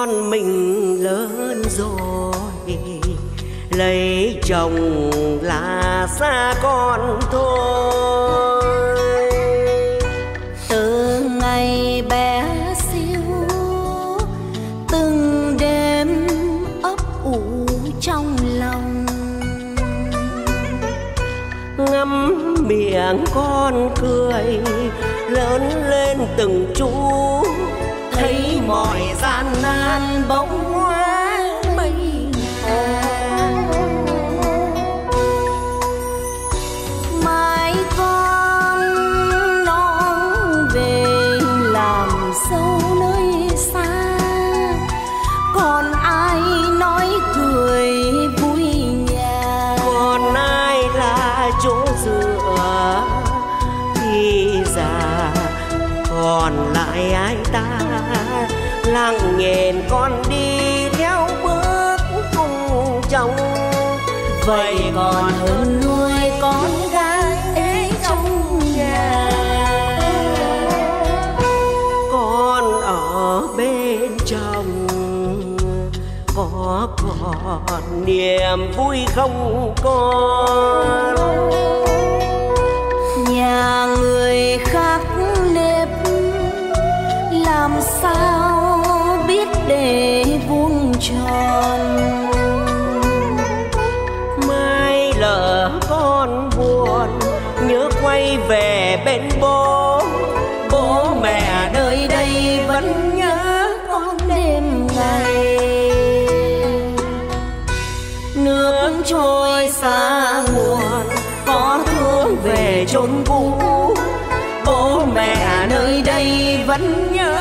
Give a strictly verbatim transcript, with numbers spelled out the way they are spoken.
con mình lớn rồi, lấy chồng là xa con thôi. Từ ngày bé xíu, từng đêm ấp ủ trong lòng, ngắm miệng con cười lớn lên từng chú, thấy mọi gian nan bỗng hóa mây ngàn. mai con non về làm dâu nơi xa, còn ai nói cười vui nhà, Còn ai là chỗ dựa khi già, còn lại ai ta lặng nhìn con đi theo bước cùng chồng. vậy còn hơn nuôi con gái ế trong nhà. Con ở bên chồng có còn niềm vui không con? Nhà người khác nếp làm sao biết để vuông tròn, Mai lỡ con buồn nhớ quay về bên bố, bố mẹ nơi đây vẫn nhớ con đêm ngày. Nước trôi xa nguồn có thương về chốn cũ, bố mẹ nơi đây vẫn nhớ